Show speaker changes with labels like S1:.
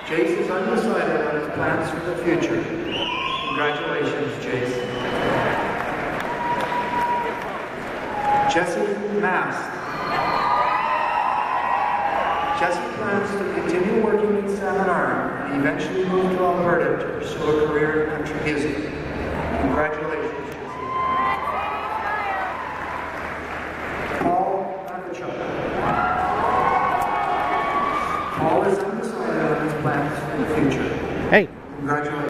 S1: Jace is undecided on his plans for the future. Congratulations, Jace. Jesse Mast. Jesse plans to continue working in Salmon Arm and eventually move to Alberta to pursue a career in country music. Congratulations.